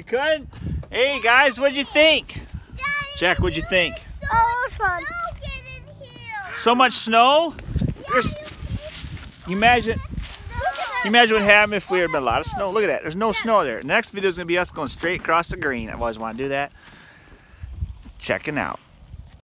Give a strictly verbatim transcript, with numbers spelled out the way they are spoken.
couldn't? Hey guys, what'd you think? Daddy, Jack, what'd you think? So oh, it was fun. Get in here. So much snow? There's, you imagine, you imagine what happened if we had been a lot of snow? Look at that. There's no snow there. The next video is going to be us going straight across the green. I've always wanted to do that. Checking out.